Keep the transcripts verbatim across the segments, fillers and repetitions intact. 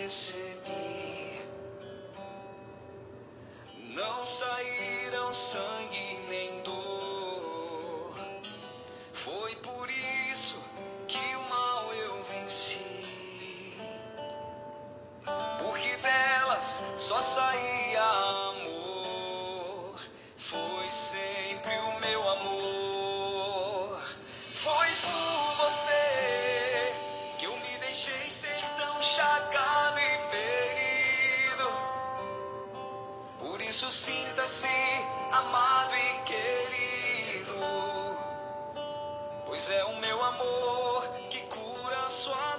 recebi. Não saíram sangue nem dor. Foi por isso que o mal eu venci. Porque delas só saía amor. Foi sempre o meu amor. Foi por você que eu me deixei ser tão chagado e ferido. Por isso sinta-se amado e querido, pois é o meu amor que cura a sua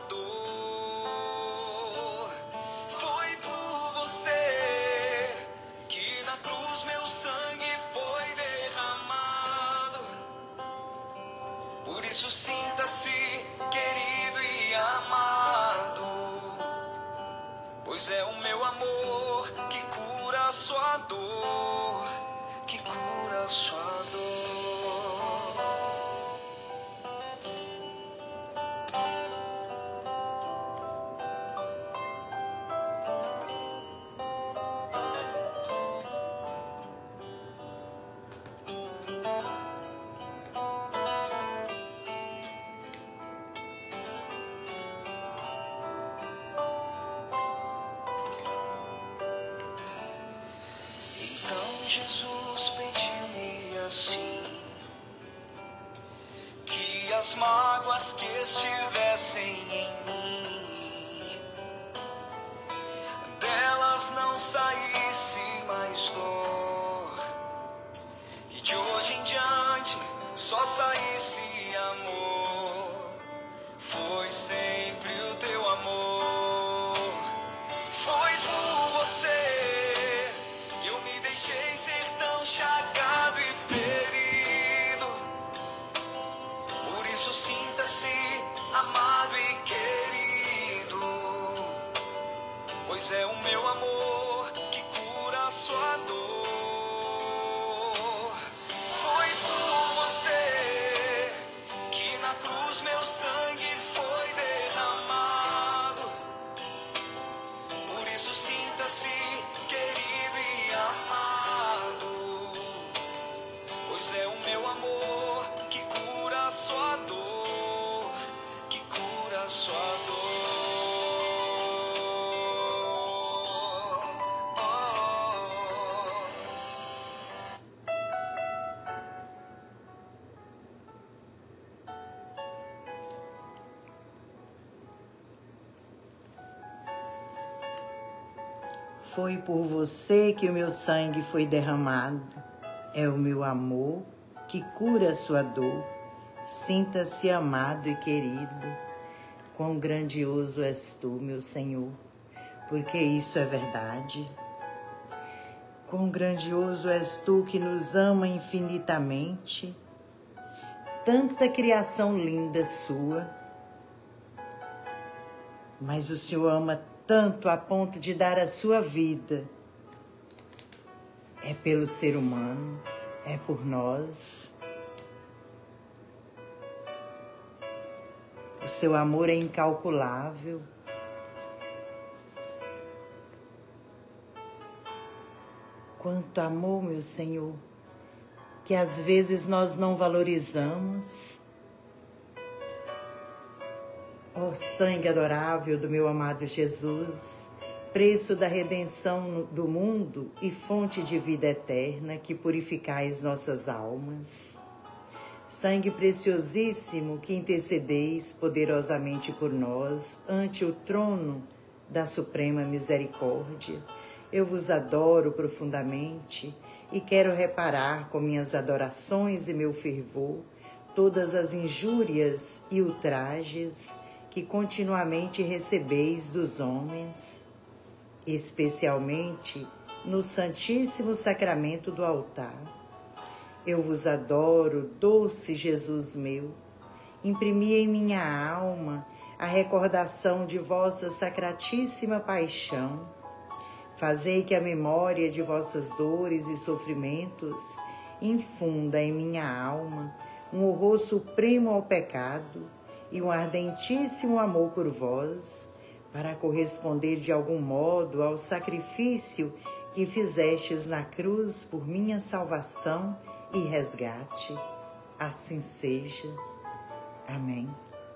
dor. Foi por você que na cruz meu sangue foi derramado. Por isso sinta-se querido e amado, pois é o meu amor que cura a sua dor, que cura a sua dor. Jesus pediu-me assim, que as mágoas que estivessem em mim, delas não saísse mais dor, que de hoje em diante só saísse amor. Foi sempre o teu amor. Foi por você que eu me deixei ser tão chagado e ferido. Por isso sinta-se amado e querido, pois é o meu amor que cura a sua dor. Foi por você que na cruz meu sangue foi derramado. Por isso sinta-se querido e amado, pois é o meu amor que cura a sua dor, que cura a sua dor. Foi por você que o meu sangue foi derramado. É o meu amor que cura a sua dor. Sinta-se amado e querido. Quão grandioso és tu, meu Senhor, porque isso é verdade. Quão grandioso és tu que nos ama infinitamente. Tanta criação linda sua. Mas o Senhor ama tanto a ponto de dar a sua vida. É pelo ser humano, é por nós. O seu amor é incalculável. Quanto amor, meu Senhor, que às vezes nós não valorizamos. Ó sangue adorável do meu amado Jesus, preço da redenção do mundo e fonte de vida eterna, que purificais nossas almas. Sangue preciosíssimo que intercedeis poderosamente por nós ante o trono da suprema misericórdia. Eu vos adoro profundamente e quero reparar com minhas adorações e meu fervor todas as injúrias e ultrajes que continuamente recebeis dos homens, especialmente no Santíssimo Sacramento do altar. Eu vos adoro, doce Jesus meu. Imprimi em minha alma a recordação de vossa sacratíssima paixão. Fazei que a memória de vossas dores e sofrimentos infunda em minha alma um horror supremo ao pecado e um ardentíssimo amor por vós, para corresponder de algum modo ao sacrifício que fizestes na cruz por minha salvação e resgate. Assim seja. Amém.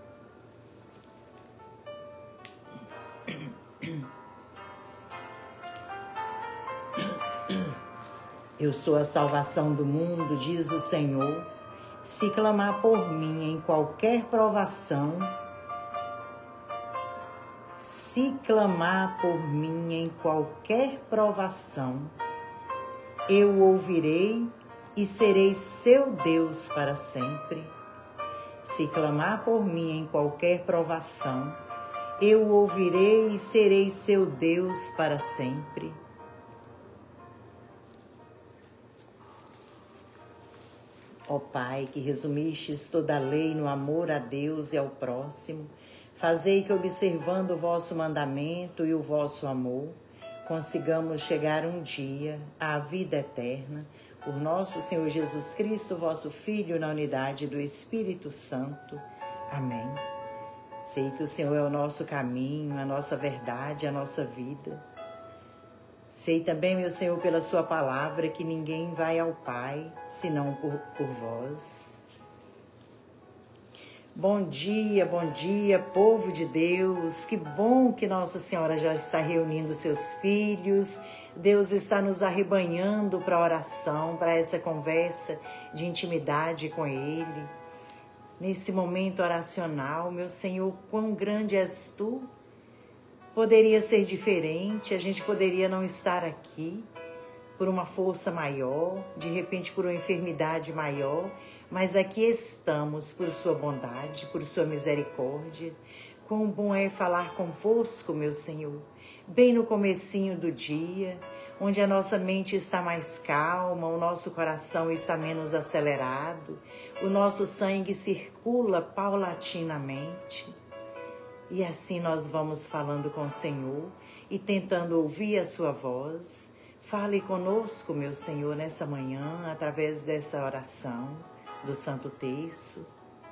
Eu sou a salvação do mundo, diz o Senhor. Se clamar por mim em qualquer provação, se clamar por mim em qualquer provação, eu ouvirei e serei seu Deus para sempre. Se clamar por mim em qualquer provação, eu ouvirei e serei seu Deus para sempre. Ó Pai, que resumistes toda a lei no amor a Deus e ao próximo, fazei que, observando o vosso mandamento e o vosso amor, consigamos chegar um dia à vida eterna, por nosso Senhor Jesus Cristo, vosso Filho, na unidade do Espírito Santo. Amém. Sei que o Senhor é o nosso caminho, a nossa verdade, a nossa vida. Sei também, meu Senhor, pela sua palavra, que ninguém vai ao Pai, senão por, por vós. Bom dia, bom dia, povo de Deus. Que bom que Nossa Senhora já está reunindo seus filhos. Deus está nos arrebanhando para a oração, para essa conversa de intimidade com Ele. Nesse momento oracional, meu Senhor, quão grande és Tu. Poderia ser diferente, a gente poderia não estar aqui por uma força maior, de repente por uma enfermidade maior, mas aqui estamos por sua bondade, por sua misericórdia. Quão bom é falar convosco, meu Senhor, bem no comecinho do dia, onde a nossa mente está mais calma, o nosso coração está menos acelerado, o nosso sangue circula paulatinamente. E assim nós vamos falando com o Senhor e tentando ouvir a sua voz. Fale conosco, meu Senhor, nessa manhã, através dessa oração do Santo Terço.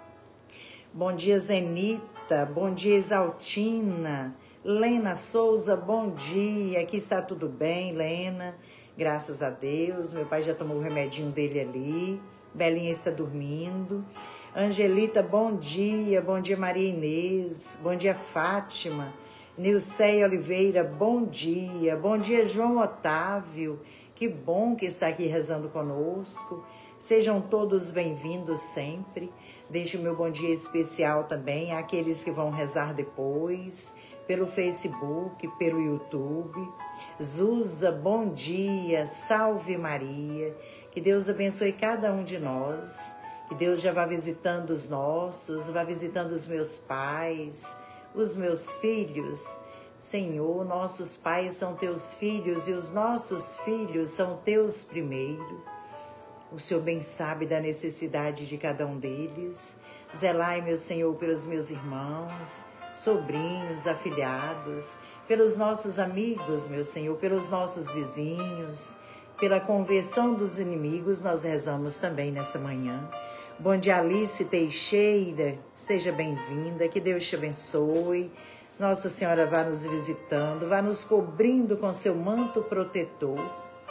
Bom dia, Zenita. Bom dia, Exaltina. Lena Souza, bom dia. Aqui está tudo bem, Lena. Graças a Deus. Meu pai já tomou o remedinho dele ali. Belinha está dormindo. Angelita, bom dia. Bom dia, Maria Inês. Bom dia, Fátima. Nilceia Oliveira, bom dia. Bom dia, João Otávio. Que bom que está aqui rezando conosco. Sejam todos bem-vindos sempre. Deixo o meu bom dia especial também àqueles que vão rezar depois, pelo Facebook, pelo YouTube. Zuza, bom dia. Salve Maria. Que Deus abençoe cada um de nós. Que Deus já vá visitando os nossos, vá visitando os meus pais, os meus filhos. Senhor, nossos pais são teus filhos e os nossos filhos são teus primeiro. O Senhor bem sabe da necessidade de cada um deles. Zelai, meu Senhor, pelos meus irmãos, sobrinhos, afilhados, pelos nossos amigos, meu Senhor, pelos nossos vizinhos, pela conversão dos inimigos, nós rezamos também nessa manhã. Bom dia, Alice Teixeira, seja bem-vinda, que Deus te abençoe. Nossa Senhora vá nos visitando, vá nos cobrindo com seu manto protetor.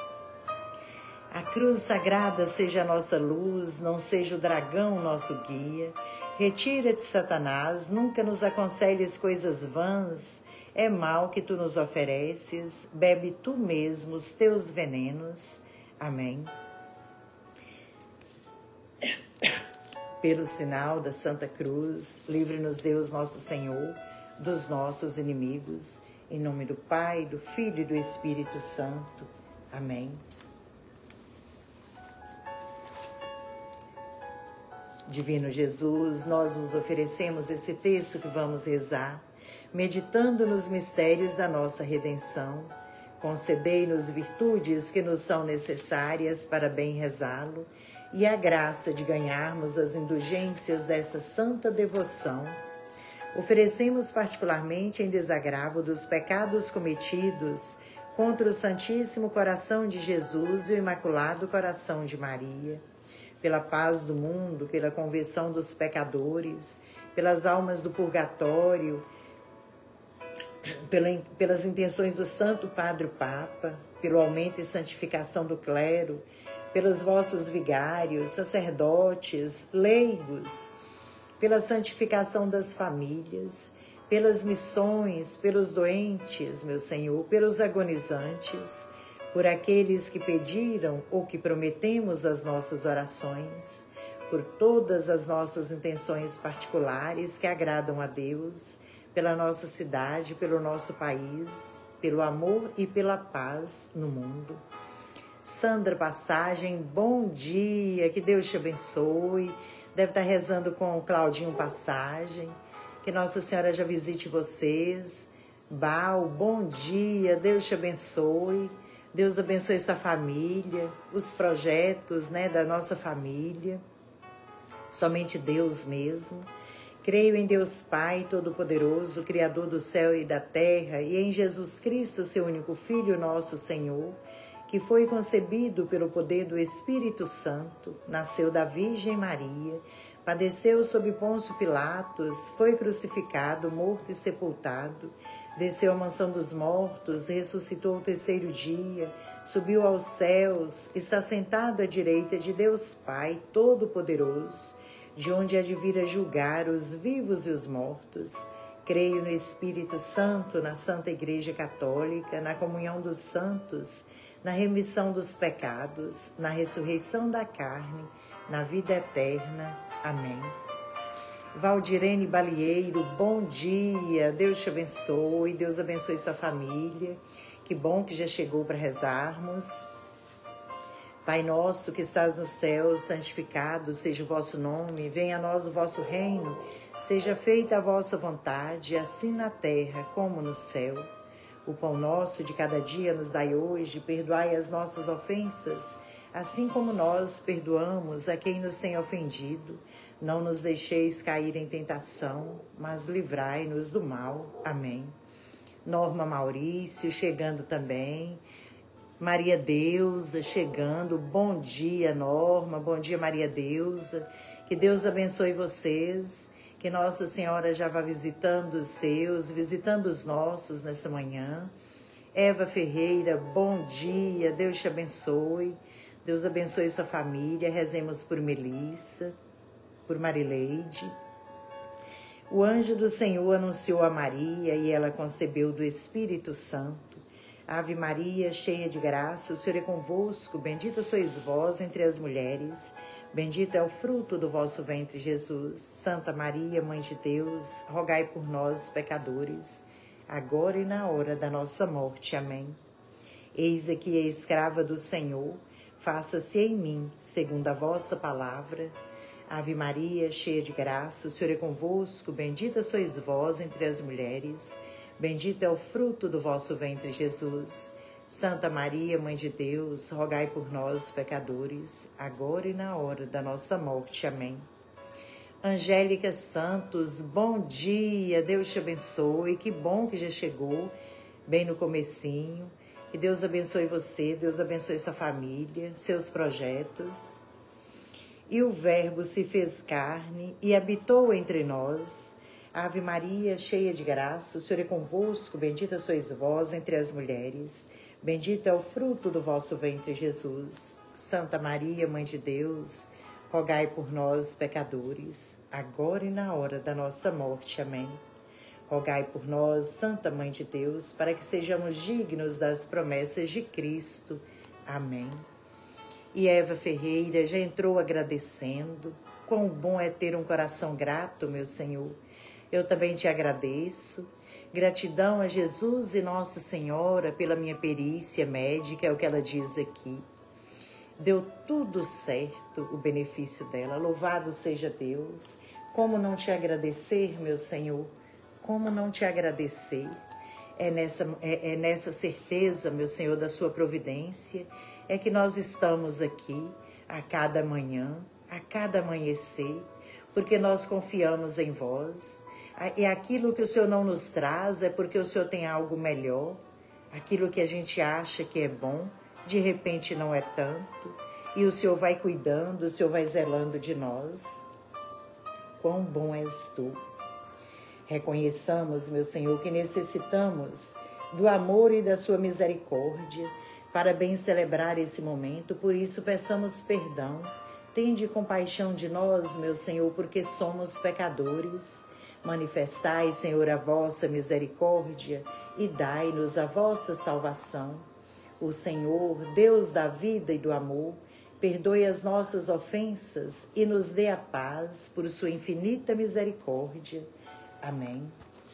A cruz sagrada seja a nossa luz, não seja o dragão nosso guia. Retira-te, Satanás, nunca nos aconselhes coisas vãs. É mal que tu nos ofereces, bebe tu mesmo os teus venenos. Amém. Pelo sinal da Santa Cruz, livre-nos Deus nosso Senhor dos nossos inimigos. Em nome do Pai, do Filho e do Espírito Santo. Amém. Divino Jesus, nós vos oferecemos esse texto que vamos rezar, meditando nos mistérios da nossa redenção. Concedei-nos virtudes que nos são necessárias para bem rezá-lo e a graça de ganharmos as indulgências dessa santa devoção. Oferecemos particularmente em desagravo dos pecados cometidos contra o Santíssimo Coração de Jesus e o Imaculado Coração de Maria, pela paz do mundo, pela conversão dos pecadores, pelas almas do purgatório, pelas intenções do Santo Padre Papa, pelo aumento e santificação do clero, pelos vossos vigários, sacerdotes, leigos, pela santificação das famílias, pelas missões, pelos doentes, meu Senhor, pelos agonizantes, por aqueles que pediram ou que prometemos as nossas orações, por todas as nossas intenções particulares que agradam a Deus, pela nossa cidade, pelo nosso país, pelo amor e pela paz no mundo. Sandra Passagem, bom dia, que Deus te abençoe. Deve estar rezando com o Claudinho Passagem, que Nossa Senhora já visite vocês. Bal, bom dia, Deus te abençoe. Deus abençoe sua família, os projetos, né, da nossa família. Somente Deus mesmo. Creio em Deus Pai Todo-Poderoso, Criador do céu e da terra, e em Jesus Cristo, seu único Filho, nosso Senhor, que foi concebido pelo poder do Espírito Santo, nasceu da Virgem Maria, padeceu sob Pôncio Pilatos, foi crucificado, morto e sepultado, desceu à mansão dos mortos, ressuscitou ao terceiro dia, subiu aos céus, está sentado à direita de Deus Pai Todo-Poderoso, de onde há de vir a julgar os vivos e os mortos. Creio no Espírito Santo, na Santa Igreja Católica, na comunhão dos santos, na remissão dos pecados, na ressurreição da carne, na vida eterna. Amém. Valdirene Balieiro, bom dia, Deus te abençoe, Deus abençoe sua família. Que bom que já chegou para rezarmos. Pai nosso que estás no céu, santificado seja o vosso nome, venha a nós o vosso reino, seja feita a vossa vontade, assim na terra como no céu. O pão nosso de cada dia nos dai hoje, perdoai as nossas ofensas, assim como nós perdoamos a quem nos tem ofendido. Não nos deixeis cair em tentação, mas livrai-nos do mal. Amém. Norma Maurício chegando também. Maria Deusa chegando. Bom dia, Norma. Bom dia, Maria Deusa. Que Deus abençoe vocês. Que Nossa Senhora já vá visitando os seus, visitando os nossos nessa manhã. Eva Ferreira, bom dia. Deus te abençoe. Deus abençoe sua família. Rezemos por Melissa, por Marileide. O anjo do Senhor anunciou a Maria e ela concebeu do Espírito Santo. Ave Maria, cheia de graça, o Senhor é convosco, bendita sois vós entre as mulheres, bendito é o fruto do vosso ventre, Jesus. Santa Maria, Mãe de Deus, rogai por nós, pecadores, agora e na hora da nossa morte. Amém. Eis aqui a escrava do Senhor, faça-se em mim, segundo a vossa palavra. Ave Maria, cheia de graça, o Senhor é convosco, bendita sois vós entre as mulheres, bendito é o fruto do vosso ventre, Jesus. Santa Maria, Mãe de Deus, rogai por nós, pecadores, agora e na hora da nossa morte. Amém. Angélica Santos, bom dia, Deus te abençoe, que bom que já chegou, bem no comecinho. Que Deus abençoe você, Deus abençoe sua família, seus projetos. E o Verbo se fez carne e habitou entre nós. Ave Maria, cheia de graça, o Senhor é convosco, bendita sois vós entre as mulheres, bendito é o fruto do vosso ventre, Jesus. Santa Maria, Mãe de Deus, rogai por nós, pecadores, agora e na hora da nossa morte. Amém. Rogai por nós, Santa Mãe de Deus, para que sejamos dignos das promessas de Cristo. Amém. E Eva Ferreira já entrou agradecendo. Quão bom é ter um coração grato, meu Senhor. Eu também te agradeço. Gratidão a Jesus e Nossa Senhora pela minha perícia médica, é o que ela diz aqui. Deu tudo certo o benefício dela. Louvado seja Deus. Como não te agradecer, meu Senhor? Como não te agradecer? É nessa, é, é nessa certeza, meu Senhor, da sua providência, é que nós estamos aqui a cada manhã, a cada amanhecer, porque nós confiamos em vós. E aquilo que o Senhor não nos traz é porque o Senhor tem algo melhor. Aquilo que a gente acha que é bom, de repente não é tanto. E o Senhor vai cuidando, o Senhor vai zelando de nós. Quão bom és tu. Reconheçamos, meu Senhor, que necessitamos do amor e da sua misericórdia para bem celebrar esse momento. Por isso, peçamos perdão. Tende compaixão de nós, meu Senhor, porque somos pecadores. Manifestai, Senhor, a vossa misericórdia e dai-nos a vossa salvação. O Senhor, Deus da vida e do amor, perdoe as nossas ofensas e nos dê a paz por sua infinita misericórdia. Amém.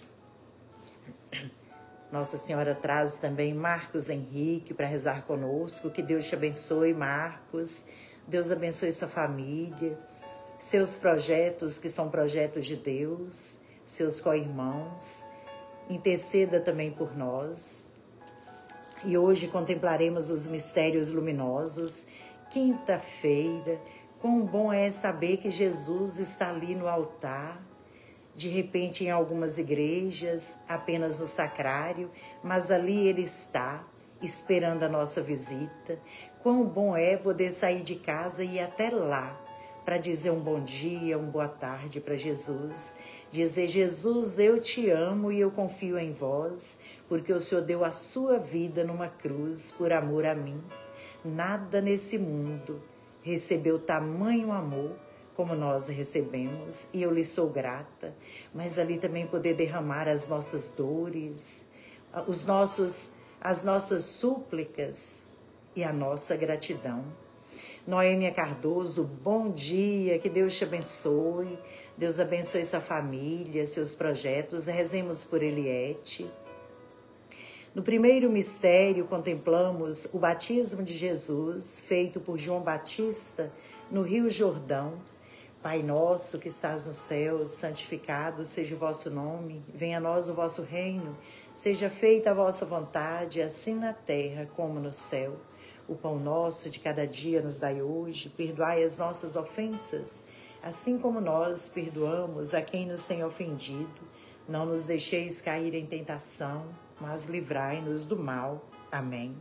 Nossa Senhora traz também Marcos Henrique para rezar conosco. Que Deus te abençoe, Marcos. Deus abençoe sua família, seus projetos, que são projetos de Deus, seus co-irmãos. Interceda também por nós. E hoje contemplaremos os mistérios luminosos. Quinta-feira, quão bom é saber que Jesus está ali no altar. De repente, em algumas igrejas, apenas no sacrário, mas ali Ele está, esperando a nossa visita. Quão bom é poder sair de casa e ir até lá, para dizer um bom dia, uma boa tarde para Jesus. Dizer, Jesus, eu te amo e eu confio em vós, porque o Senhor deu a sua vida numa cruz por amor a mim. Nada nesse mundo recebeu tamanho amor como nós recebemos, e eu lhe sou grata, mas ali também poder derramar as nossas dores, os nossos, as nossas súplicas e a nossa gratidão. Noêmia Cardoso, bom dia, que Deus te abençoe, Deus abençoe sua família, seus projetos. Rezemos por Eliette. No primeiro mistério, contemplamos o batismo de Jesus, feito por João Batista no Rio Jordão. Pai nosso que estás no céu, santificado seja o vosso nome, venha a nós o vosso reino, seja feita a vossa vontade, assim na terra como no céu. O pão nosso de cada dia nos dai hoje, perdoai as nossas ofensas, assim como nós perdoamos a quem nos tem ofendido. Não nos deixeis cair em tentação, mas livrai-nos do mal. Amém.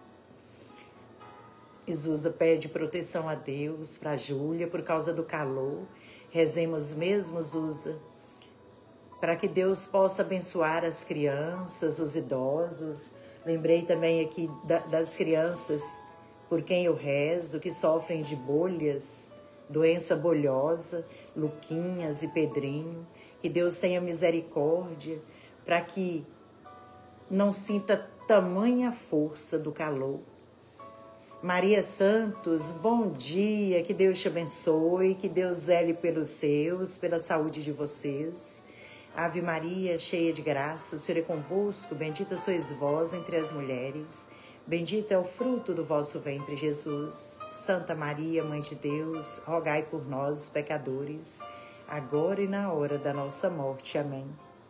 Isuza pede proteção a Deus para a Júlia por causa do calor. Rezemos mesmo, Zusa, para que Deus possa abençoar as crianças, os idosos. Lembrei também aqui da, das crianças por quem eu rezo, que sofrem de bolhas, doença bolhosa, Luquinhas e Pedrinho. Que Deus tenha misericórdia para que não sinta tamanha força do calor. Maria Santos, bom dia, que Deus te abençoe, que Deus zele pelos seus, pela saúde de vocês. Ave Maria, cheia de graça, o Senhor é convosco, bendita sois vós entre as mulheres, bendito é o fruto do vosso ventre, Jesus. Santa Maria, Mãe de Deus, rogai por nós, pecadores, agora e na hora da nossa morte. Amém.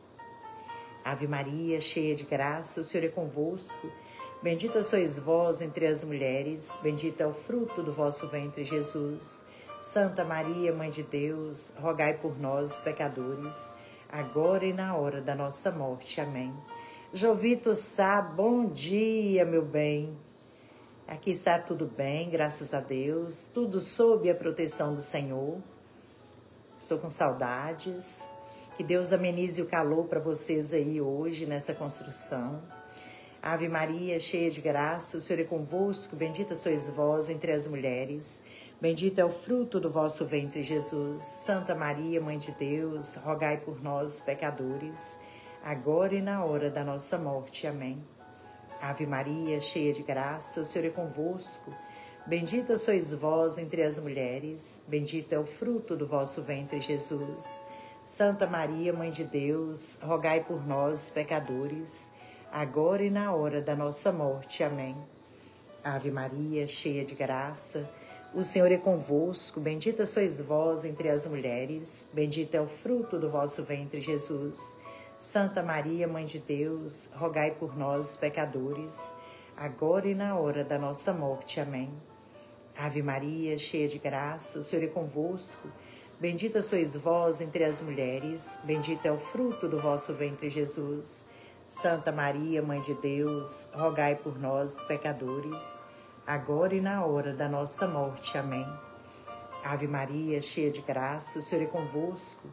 Ave Maria, cheia de graça, o Senhor é convosco, bendita sois vós entre as mulheres, bendito é o fruto do vosso ventre, Jesus. Santa Maria, Mãe de Deus, rogai por nós, pecadores, agora e na hora da nossa morte. Amém. Jovito Sá, bom dia, meu bem. Aqui está tudo bem, graças a Deus, tudo sob a proteção do Senhor. Estou com saudades. Que Deus amenize o calor para vocês aí hoje, nessa construção. Ave Maria, cheia de graça, o Senhor é convosco, bendita sois vós entre as mulheres, bendito é o fruto do vosso ventre, Jesus. Santa Maria, Mãe de Deus, rogai por nós, pecadores, agora e na hora da nossa morte. Amém. Ave Maria, cheia de graça, o Senhor é convosco, bendita sois vós entre as mulheres, bendito é o fruto do vosso ventre, Jesus. Santa Maria, Mãe de Deus, rogai por nós, pecadores, agora e na hora da nossa morte. Amém. Ave Maria, cheia de graça, o Senhor é convosco, bendita sois vós entre as mulheres, bendito é o fruto do vosso ventre, Jesus. Santa Maria, Mãe de Deus, rogai por nós, pecadores, agora e na hora da nossa morte. Amém. Ave Maria, cheia de graça, o Senhor é convosco, bendita sois vós entre as mulheres, bendito é o fruto do vosso ventre, Jesus. Santa Maria, Mãe de Deus, rogai por nós, pecadores, agora e na hora da nossa morte. Amém. Ave Maria, cheia de graça, o Senhor é convosco,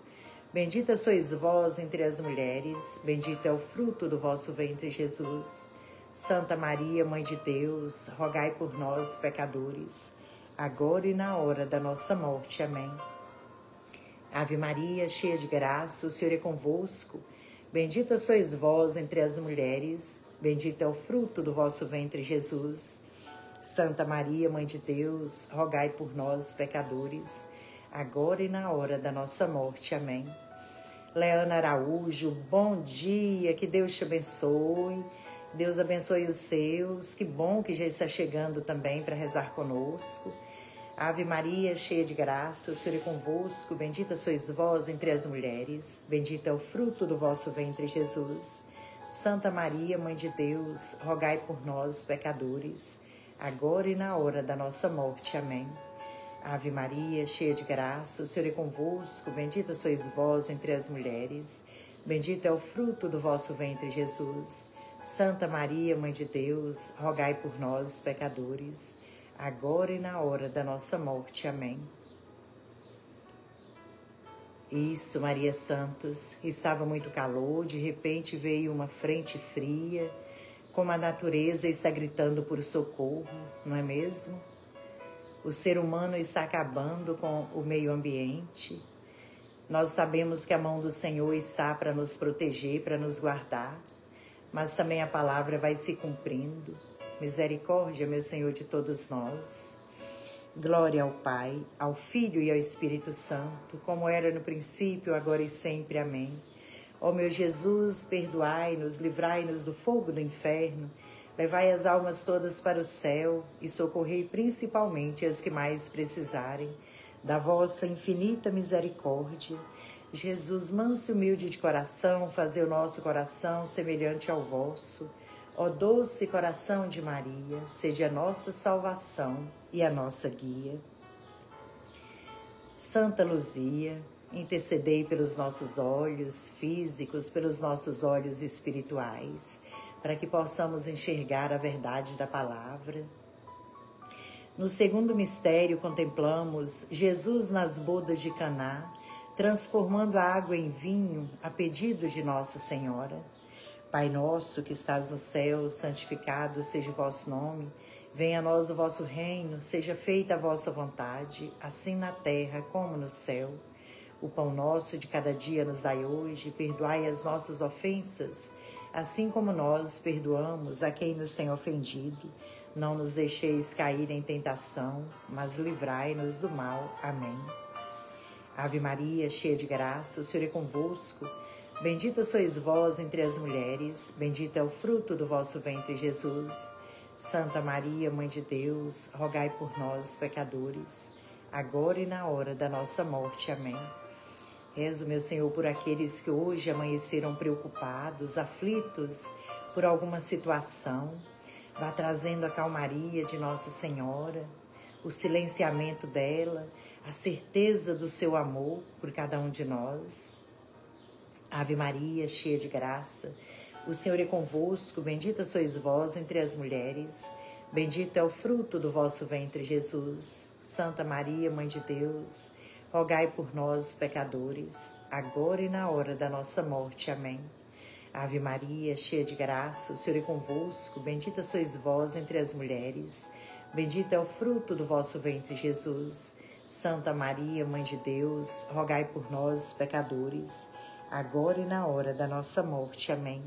Bendita sois vós entre as mulheres, bendito é o fruto do vosso ventre, Jesus. Santa Maria, Mãe de Deus, rogai por nós, pecadores, agora e na hora da nossa morte. Amém. Ave Maria, cheia de graça, o Senhor é convosco. Bendita sois vós entre as mulheres, bendito é o fruto do vosso ventre, Jesus. Santa Maria, Mãe de Deus, rogai por nós, pecadores, agora e na hora da nossa morte. Amém. Leana Araújo, bom dia, que Deus te abençoe, Deus abençoe os seus, que bom que já está chegando também para rezar conosco. Ave Maria, cheia de graça, o Senhor é convosco, bendita sois vós entre as mulheres, bendito é o fruto do vosso ventre, Jesus. Santa Maria, Mãe de Deus, rogai por nós, pecadores, agora e na hora da nossa morte. Amém. Ave Maria, cheia de graça, o Senhor é convosco, bendita sois vós entre as mulheres, bendito é o fruto do vosso ventre, Jesus. Santa Maria, Mãe de Deus, rogai por nós, pecadores, agora e na hora da nossa morte. Amém. Isso, Maria Santos, estava muito calor, de repente veio uma frente fria, como a natureza está gritando por socorro, não é mesmo? O ser humano está acabando com o meio ambiente. Nós sabemos que a mão do Senhor está para nos proteger, para nos guardar, mas também a palavra vai se cumprindo. Misericórdia, meu Senhor, de todos nós. Glória ao Pai, ao Filho e ao Espírito Santo, como era no princípio, agora e sempre. Amém. Ó meu Jesus, perdoai-nos, livrai-nos do fogo do inferno, levai as almas todas para o céu e socorrei principalmente as que mais precisarem da vossa infinita misericórdia. Jesus, manso e humilde de coração, fazei o nosso coração semelhante ao vosso. Ó doce coração de Maria, seja a nossa salvação e a nossa guia. Santa Luzia, intercedei pelos nossos olhos físicos, pelos nossos olhos espirituais, para que possamos enxergar a verdade da palavra. No segundo mistério, contemplamos Jesus nas bodas de Caná, transformando a água em vinho a pedido de Nossa Senhora. Pai nosso que estás no céu, santificado seja o vosso nome. Venha a nós o vosso reino, seja feita a vossa vontade, assim na terra como no céu. O pão nosso de cada dia nos dai hoje, perdoai as nossas ofensas, assim como nós perdoamos a quem nos tem ofendido. Não nos deixeis cair em tentação, mas livrai-nos do mal. Amém. Ave Maria, cheia de graça, o Senhor é convosco. Bendita sois vós entre as mulheres, bendito é o fruto do vosso ventre, Jesus. Santa Maria, Mãe de Deus, rogai por nós, pecadores, agora e na hora da nossa morte. Amém. Rezo, meu Senhor, por aqueles que hoje amanheceram preocupados, aflitos por alguma situação. Vá trazendo a calmaria de Nossa Senhora, o silenciamento dela, a certeza do seu amor por cada um de nós. Ave Maria, cheia de graça, o Senhor é convosco, bendita sois vós entre as mulheres, bendito é o fruto do vosso ventre, Jesus. Santa Maria, Mãe de Deus, rogai por nós, pecadores, agora e na hora da nossa morte. Amém. Ave Maria, cheia de graça, o Senhor é convosco, bendita sois vós entre as mulheres, bendito é o fruto do vosso ventre, Jesus. Santa Maria, Mãe de Deus, rogai por nós, pecadores, agora e na hora da nossa morte. Amém.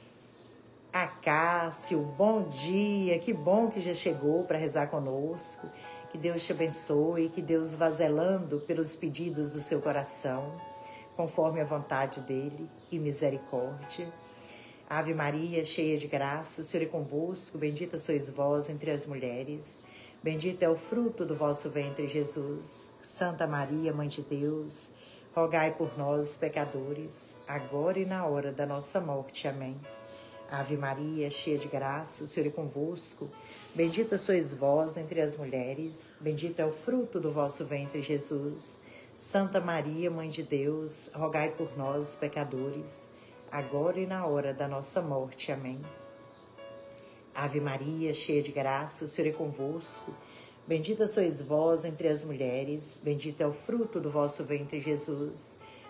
Acácio, bom dia, que bom que já chegou para rezar conosco. Que Deus te abençoe, que Deus vá zelando pelos pedidos do seu coração, conforme a vontade dele e misericórdia. Ave Maria, cheia de graça, o Senhor é convosco, bendita sois vós entre as mulheres, bendito é o fruto do vosso ventre, Jesus. Santa Maria, Mãe de Deus, rogai por nós, pecadores, agora e na hora da nossa morte. Amém. Ave Maria, cheia de graça, o Senhor é convosco, bendita sois vós entre as mulheres, bendito é o fruto do vosso ventre, Jesus. Santa Maria, Mãe de Deus, rogai por nós, pecadores, agora e na hora da nossa morte. Amém. Ave Maria, cheia de graça, o Senhor é convosco, bendita sois vós entre as mulheres, bendito é o fruto do vosso ventre, Jesus.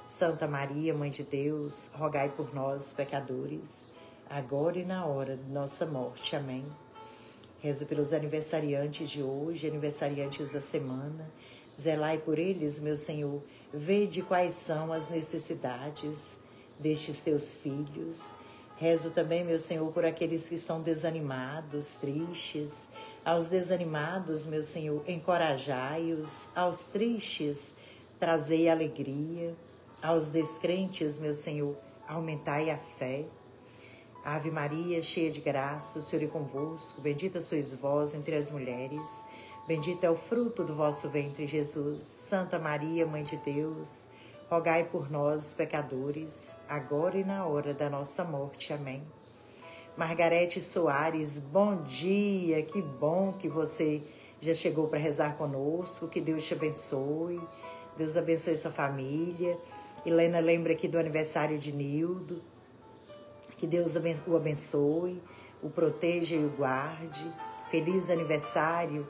Santa Maria, Mãe de Deus, rogai por nós, pecadores, agora e na hora de nossa morte. Amém. Rezo pelos aniversariantes de hoje, aniversariantes da semana. Zelai por eles, meu Senhor. Vede quais são as necessidades destes teus filhos. Rezo também, meu Senhor, por aqueles que estão desanimados, tristes. Aos desanimados, meu Senhor, encorajai-os. Aos tristes, trazei alegria. Aos descrentes, meu Senhor, aumentai a fé. Ave Maria, cheia de graça, o Senhor é convosco. Bendita sois vós entre as mulheres. Bendito é o fruto do vosso ventre, Jesus. Santa Maria, Mãe de Deus, rogai por nós, pecadores, agora e na hora da nossa morte. Amém. Margarete Soares, bom dia. Que bom que você já chegou para rezar conosco. Que Deus te abençoe. Deus abençoe sua família. Helena lembra aqui do aniversário de Nildo. Que Deus o abençoe, o proteja e o guarde. Feliz aniversário,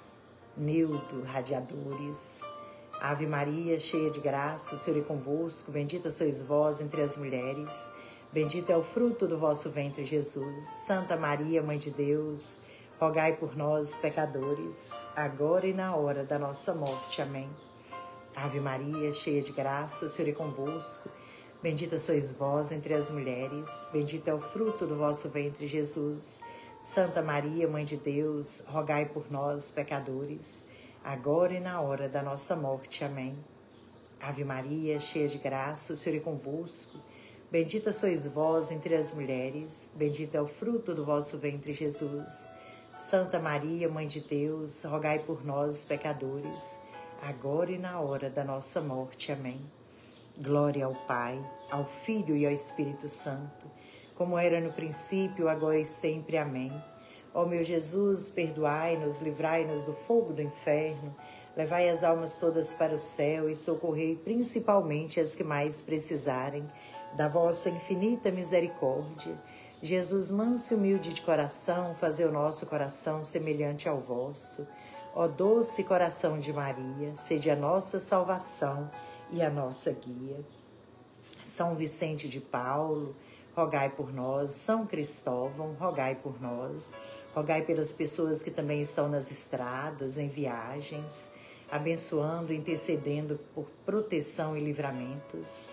Nildo Radiadores. Ave Maria, cheia de graça, o Senhor é convosco. Bendita sois vós entre as mulheres. Bendito é o fruto do vosso ventre, Jesus. Santa Maria, Mãe de Deus, rogai por nós, pecadores, agora e na hora da nossa morte. Amém. Ave Maria, cheia de graça, o Senhor é convosco. Bendita sois vós entre as mulheres, bendito é o fruto do vosso ventre, Jesus. Santa Maria, Mãe de Deus, rogai por nós, pecadores, agora e na hora da nossa morte. Amém. Ave Maria, cheia de graça, o Senhor é convosco. Bendita sois vós entre as mulheres, bendito é o fruto do vosso ventre, Jesus. Santa Maria, Mãe de Deus, rogai por nós, pecadores, agora e na hora da nossa morte. Amém. Glória ao Pai, ao Filho e ao Espírito Santo, como era no princípio, agora e sempre. Amém. Ó meu Jesus, perdoai-nos, livrai-nos do fogo do inferno, levai as almas todas para o céu e socorrei principalmente as que mais precisarem da vossa infinita misericórdia. Jesus, manso e humilde de coração, fazei o nosso coração semelhante ao vosso. Ó doce coração de Maria, sede a nossa salvação e a nossa guia. São Vicente de Paulo, rogai por nós. São Cristóvão, rogai por nós. Rogai pelas pessoas que também estão nas estradas, em viagens, abençoando, intercedendo por proteção e livramentos.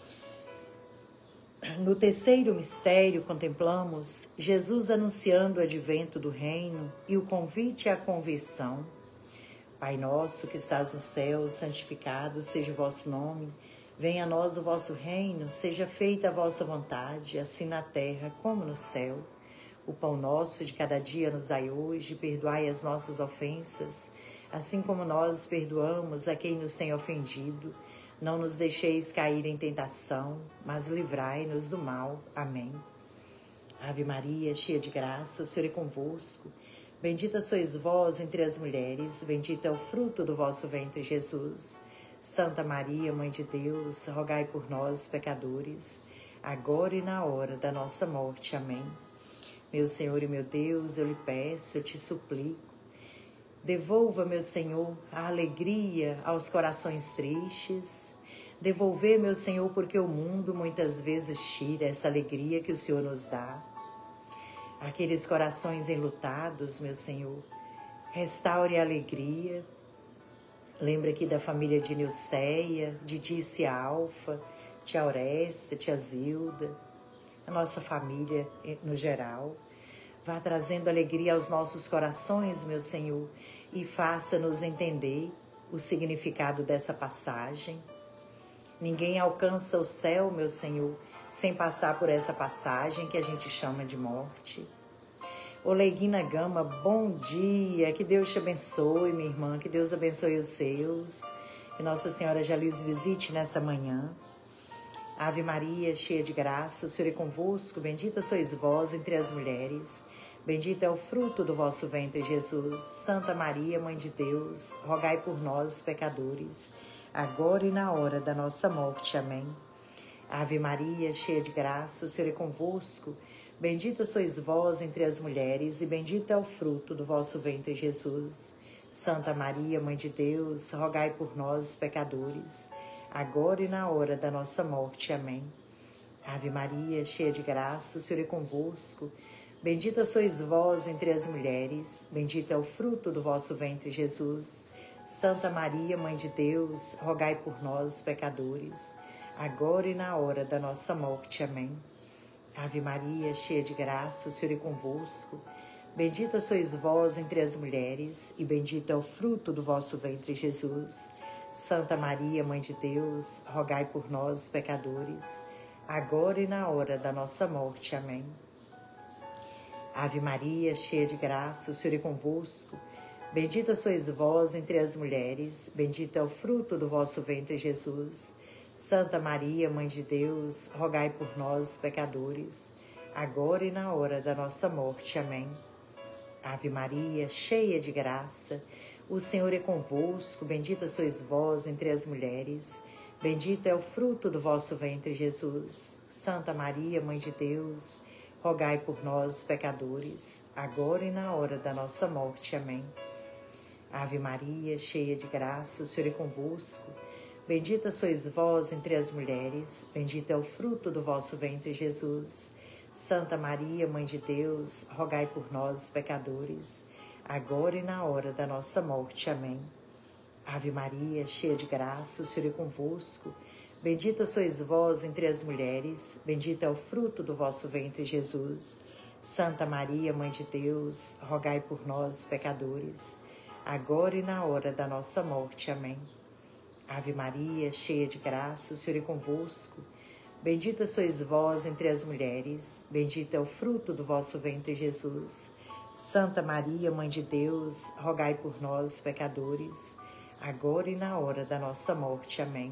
No terceiro mistério, contemplamos Jesus anunciando o advento do reino e o convite à conversão. Pai nosso que estás no céu, santificado seja o vosso nome. Venha a nós o vosso reino, seja feita a vossa vontade, assim na terra como no céu. O pão nosso de cada dia nos dai hoje, perdoai as nossas ofensas, assim como nós perdoamos a quem nos tem ofendido. Não nos deixeis cair em tentação, mas livrai-nos do mal. Amém. Ave Maria, cheia de graça, o Senhor é convosco. Bendita sois vós entre as mulheres, bendito é o fruto do vosso ventre, Jesus. Santa Maria, Mãe de Deus, rogai por nós, pecadores, agora e na hora da nossa morte. Amém. Meu Senhor e meu Deus, eu lhe peço, eu te suplico, devolva, meu Senhor, a alegria aos corações tristes. Devolver, meu Senhor, porque o mundo muitas vezes tira essa alegria que o Senhor nos dá. Aqueles corações enlutados, meu Senhor, restaure a alegria. Lembra aqui da família de Nilceia, de Dice Alfa, tia Aurécia, tia Zilda, a nossa família no geral. Vá trazendo alegria aos nossos corações, meu Senhor, e faça-nos entender o significado dessa passagem. Ninguém alcança o céu, meu Senhor, sem passar por essa passagem que a gente chama de morte. Oleguina Gama, bom dia, que Deus te abençoe, minha irmã, que Deus abençoe os seus, que Nossa Senhora já lhes visite nessa manhã. Ave Maria, cheia de graça, o Senhor é convosco, bendita sois vós entre as mulheres, bendito é o fruto do vosso ventre, Jesus. Santa Maria, Mãe de Deus, rogai por nós, pecadores, agora e na hora da nossa morte. Amém. Ave Maria, cheia de graça, o Senhor é convosco, bendita sois vós entre as mulheres, e bendito é o fruto do vosso ventre, Jesus. Santa Maria, Mãe de Deus, rogai por nós, pecadores, agora e na hora da nossa morte. Amém. Ave Maria, cheia de graça, o Senhor é convosco. Bendita sois vós entre as mulheres, bendito é o fruto do vosso ventre, Jesus. Santa Maria, Mãe de Deus, rogai por nós, pecadores, agora e na hora da nossa morte. Amém. Ave Maria, cheia de graça, o Senhor é convosco. Bendita sois vós entre as mulheres, e bendito é o fruto do vosso ventre, Jesus. Santa Maria, Mãe de Deus, rogai por nós, pecadores, agora e na hora da nossa morte. Amém. Ave Maria, cheia de graça, o Senhor é convosco. Bendita sois vós entre as mulheres, bendito é o fruto do vosso ventre, Jesus. Santa Maria, Mãe de Deus, rogai por nós, pecadores, agora e na hora da nossa morte. Amém. Ave Maria, cheia de graça, o Senhor é convosco, bendita sois vós entre as mulheres, bendito é o fruto do vosso ventre, Jesus. Santa Maria, Mãe de Deus, rogai por nós, pecadores, agora e na hora da nossa morte. Amém. Ave Maria, cheia de graça, o Senhor é convosco, bendita sois vós entre as mulheres, bendito é o fruto do vosso ventre, Jesus. Santa Maria, Mãe de Deus, rogai por nós, pecadores, agora e na hora da nossa morte. Amém. Ave Maria, cheia de graça, o Senhor é convosco. Bendita sois vós entre as mulheres, bendito é o fruto do vosso ventre, Jesus. Santa Maria, Mãe de Deus, rogai por nós, pecadores, agora e na hora da nossa morte. Amém. Ave Maria, cheia de graça, o Senhor é convosco. Bendita sois vós entre as mulheres, bendito é o fruto do vosso ventre, Jesus. Santa Maria, Mãe de Deus, rogai por nós, pecadores, agora e na hora da nossa morte. Amém.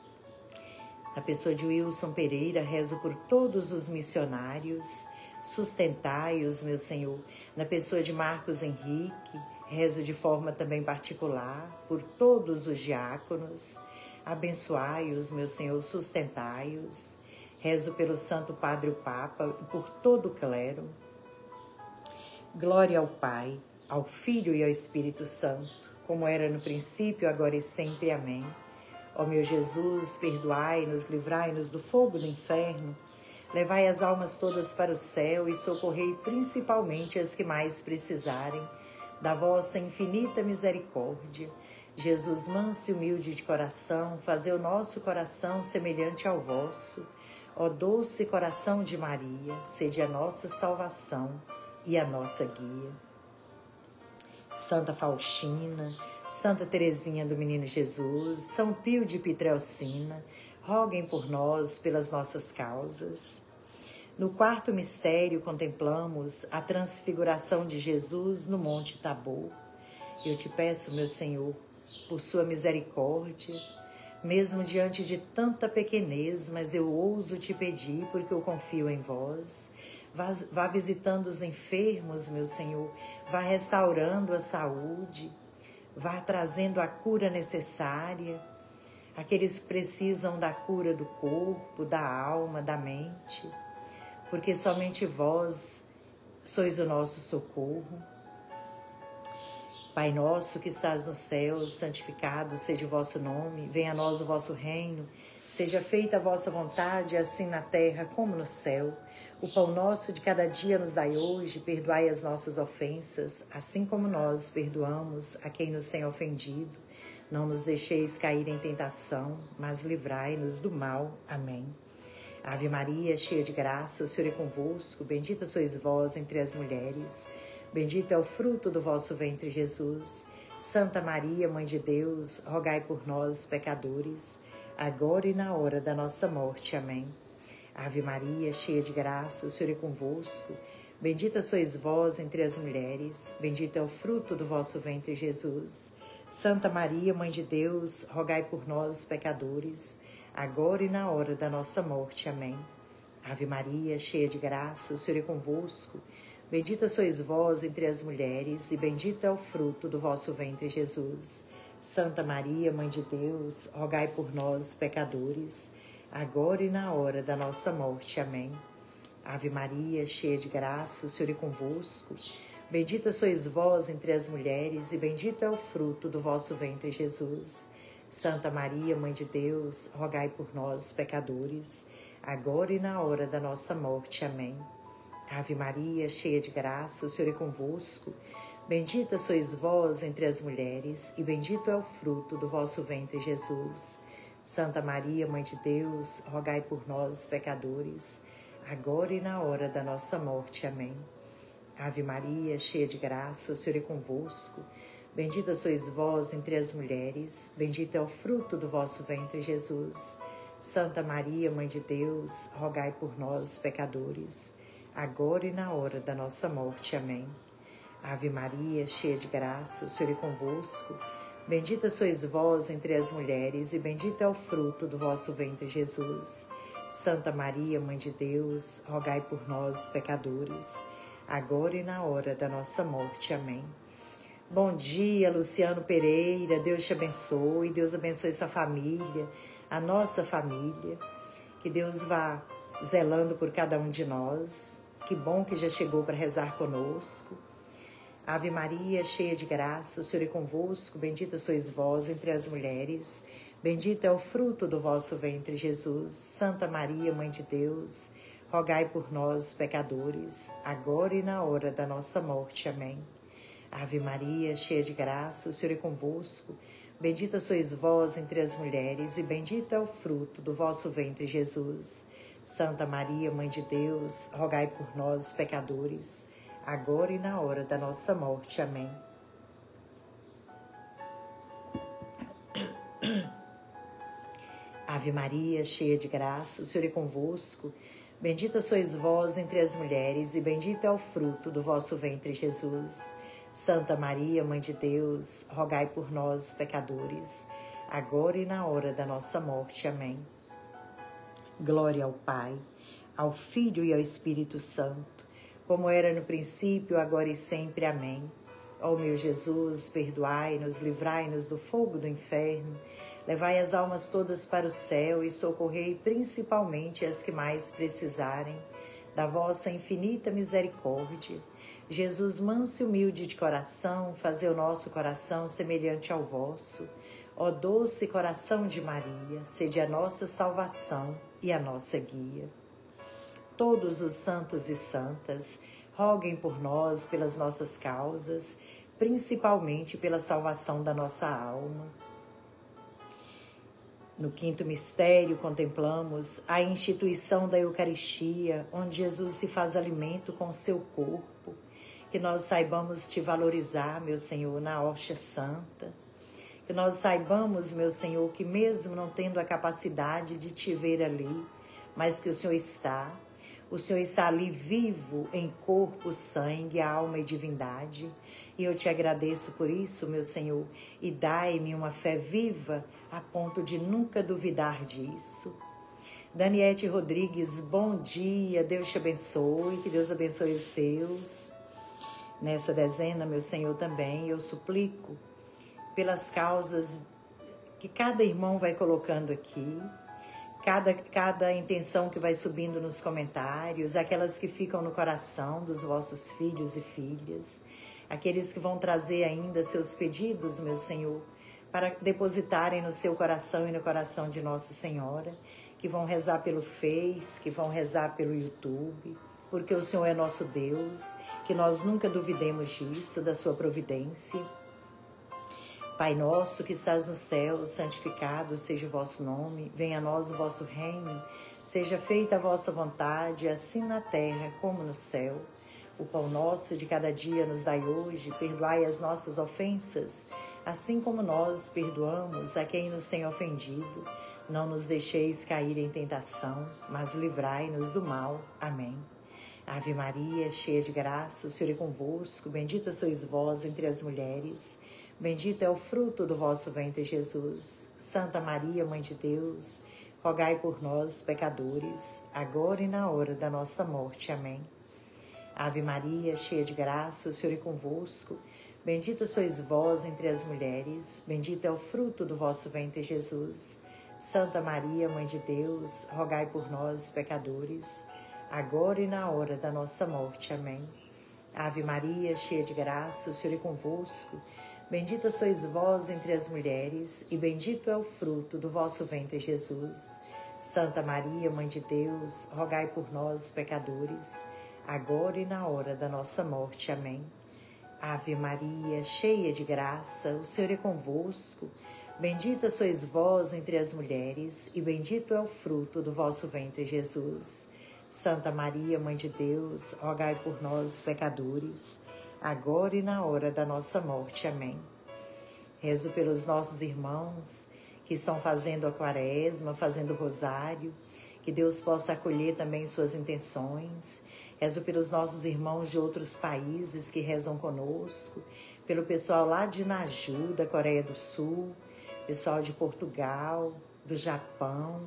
Na pessoa de Wilson Pereira, rezo por todos os missionários, sustentai-os, meu Senhor. Na pessoa de Marcos Henrique, rezo de forma também particular por todos os diáconos, abençoai-os, meu Senhor, sustentai-os. Rezo pelo Santo Padre o Papa e por todo o clero. Glória ao Pai, ao Filho e ao Espírito Santo, como era no princípio, agora e sempre. Amém. Ó meu Jesus, perdoai-nos, livrai-nos do fogo do inferno, levai as almas todas para o céu e socorrei principalmente as que mais precisarem da vossa infinita misericórdia. Jesus, manso e humilde de coração, fazei o nosso coração semelhante ao vosso. Ó doce coração de Maria, sede a nossa salvação e a nossa guia. Santa Faustina, Santa Teresinha do Menino Jesus, São Pio de Pietrelcina, roguem por nós pelas nossas causas. No quarto mistério contemplamos a transfiguração de Jesus no Monte Tabor. Eu te peço, meu Senhor, por sua misericórdia, mesmo diante de tanta pequenez, mas eu ouso te pedir, porque eu confio em vós. Vá, vá visitando os enfermos, meu Senhor, vá restaurando a saúde, vá trazendo a cura necessária, aqueles que precisam da cura do corpo, da alma, da mente, porque somente vós sois o nosso socorro. Pai nosso que estás nos céus, santificado seja o vosso nome, venha a nós o vosso reino, seja feita a vossa vontade, assim na terra como no céu. O pão nosso de cada dia nos dai hoje, perdoai as nossas ofensas, assim como nós perdoamos a quem nos tem ofendido. Não nos deixeis cair em tentação, mas livrai-nos do mal. Amém. Ave Maria, cheia de graça, o Senhor é convosco, bendita sois vós entre as mulheres, bendito é o fruto do vosso ventre, Jesus. Santa Maria, Mãe de Deus, rogai por nós, pecadores, agora e na hora da nossa morte. Amém. Ave Maria, cheia de graça, o Senhor é convosco, bendita sois vós entre as mulheres, bendito é o fruto do vosso ventre, Jesus. Santa Maria, Mãe de Deus, rogai por nós, pecadores, agora e na hora da nossa morte. Amém. Ave Maria, cheia de graça, o Senhor é convosco, bendita sois vós entre as mulheres, e bendito é o fruto do vosso ventre, Jesus. Santa Maria, Mãe de Deus, rogai por nós, pecadores, agora e na hora da nossa morte. Amém. Ave Maria, cheia de graça, o Senhor é convosco, bendita sois vós entre as mulheres, e bendito é o fruto do vosso ventre, Jesus. Santa Maria, Mãe de Deus, rogai por nós, pecadores, agora e na hora da nossa morte. Amém. Ave Maria, cheia de graça, o Senhor é convosco. Bendita sois vós entre as mulheres, e bendito é o fruto do vosso ventre, Jesus. Santa Maria, Mãe de Deus, rogai por nós, pecadores, agora e na hora da nossa morte. Amém. Ave Maria, cheia de graça, o Senhor é convosco. Bendita sois vós entre as mulheres, bendito é o fruto do vosso ventre, Jesus. Santa Maria, Mãe de Deus, rogai por nós, pecadores, agora e na hora da nossa morte. Amém. Ave Maria, cheia de graça, o Senhor é convosco. Bendita sois vós entre as mulheres, e bendito é o fruto do vosso ventre, Jesus. Santa Maria, Mãe de Deus, rogai por nós, pecadores, agora e na hora da nossa morte. Amém. Bom dia, Luciano Pereira, Deus te abençoe, Deus abençoe sua família, a nossa família, que Deus vá zelando por cada um de nós. Que bom que já chegou para rezar conosco. Ave Maria, cheia de graça, o Senhor é convosco, bendita sois vós entre as mulheres, bendito é o fruto do vosso ventre, Jesus. Santa Maria, Mãe de Deus, rogai por nós, pecadores, agora e na hora da nossa morte. Amém. Ave Maria, cheia de graça, o Senhor é convosco, bendita sois vós entre as mulheres, e bendito é o fruto do vosso ventre, Jesus. Santa Maria, Mãe de Deus, rogai por nós, pecadores, agora e na hora da nossa morte. Amém. Ave Maria, cheia de graça, o Senhor é convosco, bendita sois vós entre as mulheres, e bendito é o fruto do vosso ventre, Jesus. Santa Maria, Mãe de Deus, rogai por nós, pecadores, agora e na hora da nossa morte. Amém. Glória ao Pai, ao Filho e ao Espírito Santo, como era no princípio, agora e sempre. Amém. Ó meu Jesus, perdoai-nos, livrai-nos do fogo do inferno, levai as almas todas para o céu e socorrei principalmente as que mais precisarem da vossa infinita misericórdia. Jesus, manso e humilde de coração, fazei o nosso coração semelhante ao vosso. Ó doce coração de Maria, sede a nossa salvação e a nossa guia. Todos os santos e santas, roguem por nós, pelas nossas causas, principalmente pela salvação da nossa alma. No quinto mistério, contemplamos a instituição da Eucaristia, onde Jesus se faz alimento com o seu corpo. Que nós saibamos te valorizar, meu Senhor, na hóstia santa. Que nós saibamos, meu Senhor, que mesmo não tendo a capacidade de te ver ali, mas que o Senhor está, o Senhor está ali vivo em corpo, sangue, alma e divindade. E eu te agradeço por isso, meu Senhor, e dai-me uma fé viva a ponto de nunca duvidar disso. Daniete Rodrigues, bom dia, Deus te abençoe, que Deus abençoe os seus. Nessa dezena, meu Senhor, também eu suplico pelas causas que cada irmão vai colocando aqui, cada, cada intenção que vai subindo nos comentários, aquelas que ficam no coração dos vossos filhos e filhas, aqueles que vão trazer ainda seus pedidos, meu Senhor, para depositarem no seu coração e no coração de Nossa Senhora, que vão rezar pelo Face, que vão rezar pelo YouTube, porque o Senhor é nosso Deus, que nós nunca duvidemos disso, da sua providência. Pai nosso que estás no céu, santificado seja o vosso nome, venha a nós o vosso reino, seja feita a vossa vontade, assim na terra como no céu. O pão nosso de cada dia nos dai hoje, perdoai as nossas ofensas, assim como nós perdoamos a quem nos tem ofendido. Não nos deixeis cair em tentação, mas livrai-nos do mal. Amém. Ave Maria, cheia de graça, o Senhor é convosco, bendita sois vós entre as mulheres, bendito é o fruto do vosso ventre, Jesus. Santa Maria, Mãe de Deus, rogai por nós, pecadores, agora e na hora da nossa morte. Amém. Ave Maria, cheia de graça, o Senhor é convosco, bendita sois vós entre as mulheres, bendito é o fruto do vosso ventre, Jesus. Santa Maria, Mãe de Deus, rogai por nós, pecadores, agora e na hora da nossa morte. Amém. Ave Maria, cheia de graça, o Senhor é convosco, Bendita sois vós entre as mulheres, e bendito é o fruto do vosso ventre, Jesus. Santa Maria, Mãe de Deus, rogai por nós, pecadores, agora e na hora da nossa morte. Amém. Ave Maria, cheia de graça, o Senhor é convosco. Bendita sois vós entre as mulheres, e bendito é o fruto do vosso ventre, Jesus. Santa Maria, Mãe de Deus, rogai por nós, pecadores, agora e na hora da nossa morte. Amém. Rezo pelos nossos irmãos que estão fazendo a quaresma, fazendo o rosário, que Deus possa acolher também suas intenções. Rezo pelos nossos irmãos de outros países que rezam conosco, pelo pessoal lá de Naju, da Coreia do Sul, pessoal de Portugal, do Japão,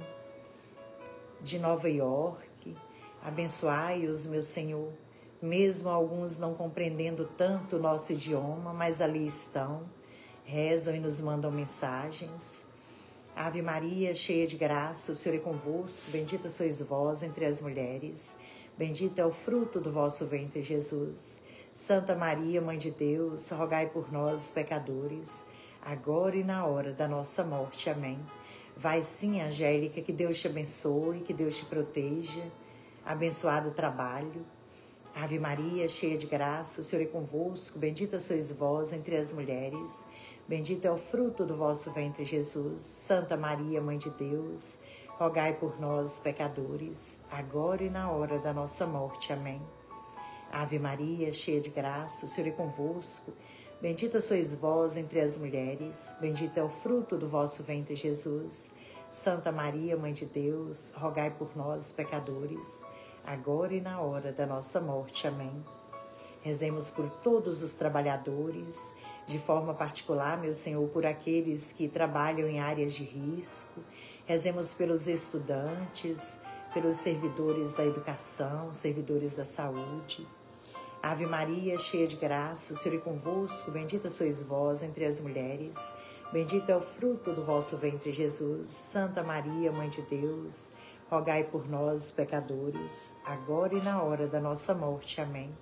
de Nova York. Abençoai-os, meu Senhor, mesmo alguns não compreendendo tanto o nosso idioma, mas ali estão, rezam e nos mandam mensagens. Ave Maria, cheia de graça, o Senhor é convosco, bendita sois vós entre as mulheres, bendito é o fruto do vosso ventre, Jesus. Santa Maria, Mãe de Deus, rogai por nós, pecadores, agora e na hora da nossa morte. Amém. Vai sim, Angélica, que Deus te abençoe, que Deus te proteja. Abençoado trabalho. Ave Maria, cheia de graça, o Senhor é convosco, bendita sois vós entre as mulheres, bendito é o fruto do vosso ventre, Jesus. Santa Maria, Mãe de Deus, rogai por nós, pecadores, agora e na hora da nossa morte. Amém. Ave Maria, cheia de graça, o Senhor é convosco, bendita sois vós entre as mulheres, bendito é o fruto do vosso ventre, Jesus. Santa Maria, Mãe de Deus, rogai por nós, pecadores, agora e na hora da nossa morte. Amém. Rezemos por todos os trabalhadores, de forma particular, meu Senhor, por aqueles que trabalham em áreas de risco. Rezemos pelos estudantes, pelos servidores da educação, servidores da saúde. Ave Maria, cheia de graça, o Senhor é convosco, bendita sois vós entre as mulheres, bendito é o fruto do vosso ventre, Jesus. Santa Maria, Mãe de Deus, rogai por nós, pecadores, agora e na hora da nossa morte. Amém.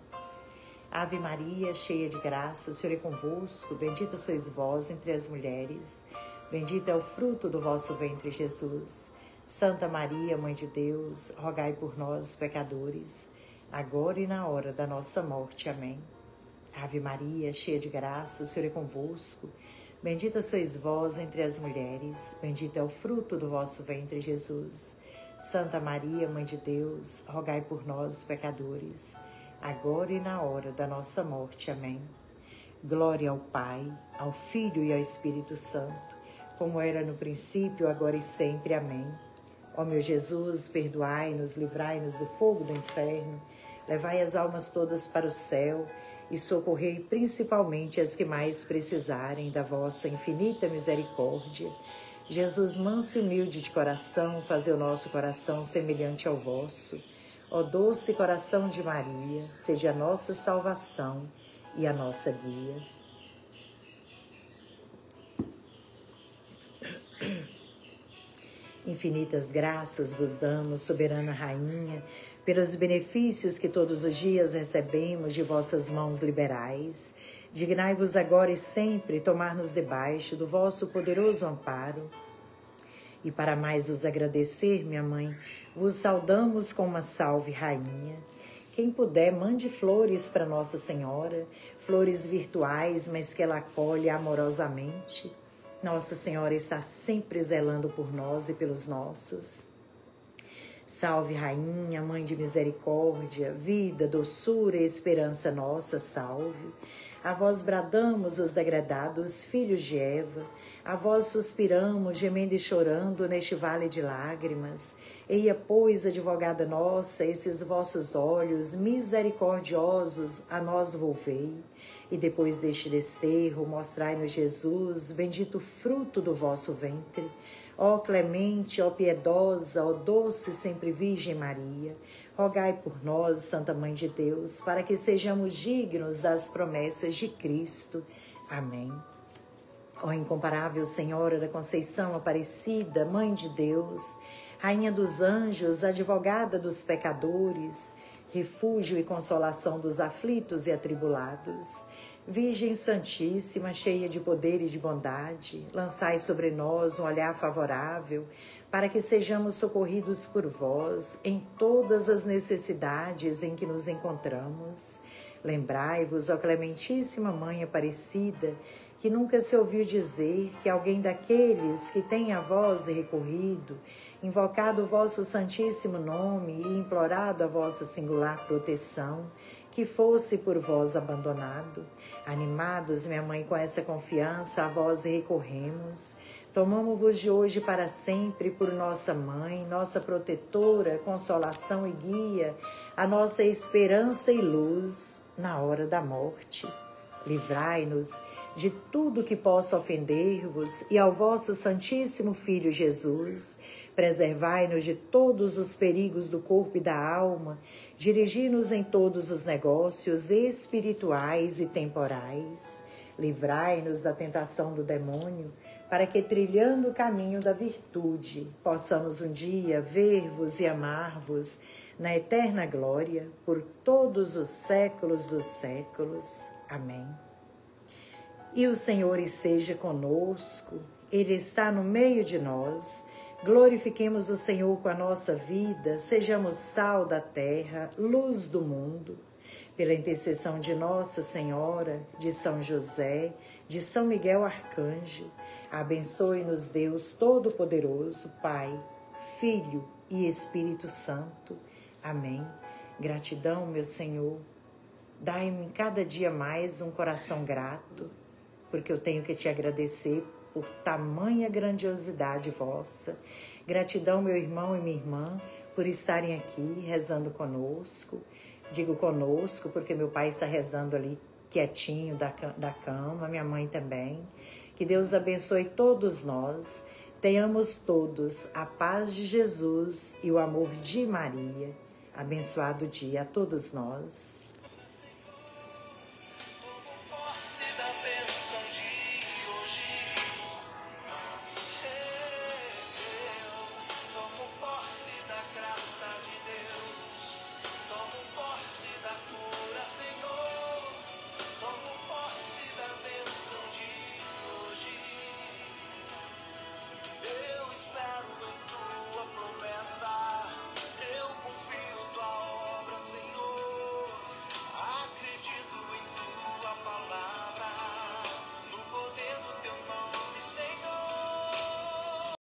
Ave Maria, cheia de graça, o Senhor é convosco, bendita sois vós entre as mulheres, bendito é o fruto do vosso ventre, Jesus. Santa Maria, Mãe de Deus, rogai por nós, pecadores, agora e na hora da nossa morte. Amém. Ave Maria, cheia de graça, o Senhor é convosco, bendita sois vós entre as mulheres, bendito é o fruto do vosso ventre, Jesus. Santa Maria, Mãe de Deus, rogai por nós, pecadores, agora e na hora da nossa morte. Amém. Glória ao Pai, ao Filho e ao Espírito Santo, como era no princípio, agora e sempre. Amém. Ó meu Jesus, perdoai-nos, livrai-nos do fogo do inferno, levai as almas todas para o céu e socorrei principalmente as que mais precisarem da vossa infinita misericórdia. Jesus, manso e humilde de coração, fazei o nosso coração semelhante ao vosso. Ó doce coração de Maria, seja a nossa salvação e a nossa guia. Infinitas graças vos damos, soberana Rainha, pelos benefícios que todos os dias recebemos de vossas mãos liberais. Dignai-vos agora e sempre tomar-nos debaixo do vosso poderoso amparo. E para mais vos agradecer, minha mãe, vos saudamos com uma salve, Rainha. Quem puder, mande flores para Nossa Senhora, flores virtuais, mas que ela acolhe amorosamente. Nossa Senhora está sempre zelando por nós e pelos nossos. Salve, Rainha, Mãe de Misericórdia, vida, doçura e esperança nossa, salve. A vós bradamos os degradados filhos de Eva, a vós suspiramos, gemendo e chorando neste vale de lágrimas. Eia, pois, advogada nossa, esses vossos olhos misericordiosos a nós volvei. E depois deste desterro, mostrai-nos Jesus, bendito fruto do vosso ventre. Ó clemente, ó piedosa, ó doce sempre Virgem Maria, rogai por nós, Santa Mãe de Deus, para que sejamos dignos das promessas de Cristo. Amém. Ó incomparável Senhora da Conceição Aparecida, Mãe de Deus, Rainha dos anjos, advogada dos pecadores, refúgio e consolação dos aflitos e atribulados, Virgem Santíssima, cheia de poder e de bondade, lançai sobre nós um olhar favorável, para que sejamos socorridos por vós em todas as necessidades em que nos encontramos. Lembrai-vos, ó Clementíssima Mãe Aparecida, que nunca se ouviu dizer que alguém daqueles que tem a vós recorrido, invocado o vosso santíssimo nome e implorado a vossa singular proteção, que fosse por vós abandonado. Animados, minha Mãe, com essa confiança, a vós recorremos. Tomamo-vos de hoje para sempre por nossa Mãe, nossa protetora, consolação e guia, a nossa esperança e luz na hora da morte. Livrai-nos de tudo que possa ofender-vos e ao vosso Santíssimo Filho Jesus. Preservai-nos de todos os perigos do corpo e da alma. Dirigi-nos em todos os negócios espirituais e temporais. Livrai-nos da tentação do demônio, para que, trilhando o caminho da virtude, possamos um dia ver-vos e amar-vos na eterna glória, por todos os séculos dos séculos. Amém. E o Senhor esteja conosco, Ele está no meio de nós. Glorifiquemos o Senhor com a nossa vida, sejamos sal da terra, luz do mundo. Pela intercessão de Nossa Senhora, de São José, de São Miguel Arcanjo, abençoe-nos Deus Todo-Poderoso, Pai, Filho e Espírito Santo. Amém. Gratidão, meu Senhor. Dai-me cada dia mais um coração grato, porque eu tenho que te agradecer por tamanha grandiosidade vossa. Gratidão, meu irmão e minha irmã, por estarem aqui rezando conosco. Digo conosco porque meu pai está rezando ali quietinho da, da cama, minha mãe também. Que Deus abençoe todos nós. Tenhamos todos a paz de Jesus e o amor de Maria. Abençoado dia a todos nós.